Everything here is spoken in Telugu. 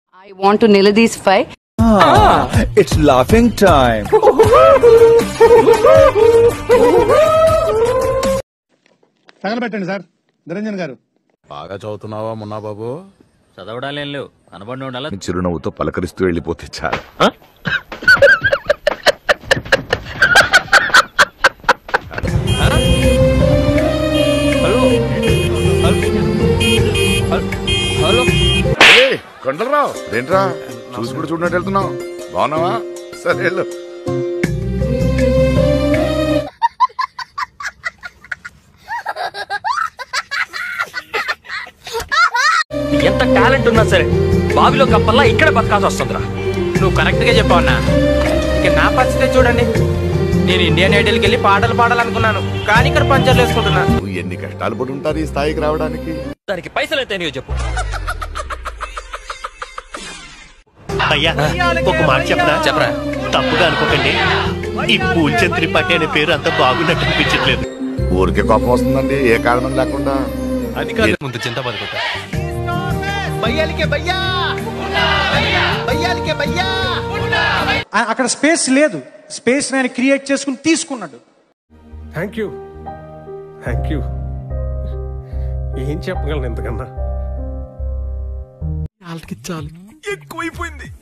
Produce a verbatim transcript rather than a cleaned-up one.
I want to Niladisfy. Ah, it's laughing time. తగలబెట్టండి సార్ నిరంజన్ గారు. బాగా చదువుతున్నావా మున్నా బాబు? చదవడాలేం లేవు, అనబడి ఉండాలా. చిరునవ్వుతో పలకరిస్తూ వెళ్ళిపోతే చాలు. హలో కొండలరావు ఏంట్రా చూసి కూడా చూడనట్టు వెళ్తున్నావు? బాగున్నావా? సరే వెళ్ళు. ఎంత టాలెంట్ ఉన్నా సరే బావిలో కప్పల్లా ఇక్కడ బతకాల్సి వస్తుందిరా. నువ్వు కరెక్ట్ గా చెప్పావన్నా. ఇక నా పరిస్థితి చూడండి, నేను ఇండియన్ ఐడల్కి వెళ్ళి పాటలు పాడాలనుకున్నాను, కానీ ఇక్కడ పంచర్లు వేసుకుంటున్నా. నువ్వు ఎన్ని కష్టాలు పడి ఉంటారు ఈ స్థాయికి రావడానికి? దానికి పైసలు అయితే నీవు చెప్పు. అయ్యా ఒక మాట చెప్పరా చెప్పరా తప్పుగా అనుకోకండి, ఈ పూల్చంద్ త్రిపాఠి అనే పేరు అంత బాగున్నట్టు అనిపించట్లేదు. ఊరికే కోపం వస్తుందండి ఏ కారణం లేకుండా. అధికారుల ముందు చింత పడుకుంటా. అక్కడ స్పేస్ లేదు, స్పేస్ నేను క్రియేట్ చేసుకుని తీసుకున్నాడు. థ్యాంక్ యూ థ్యాంక్ యూ ఏం చెప్పగలను ఇంతకన్నా? వాళ్ళకి చాలు ఎక్కువైపోయింది.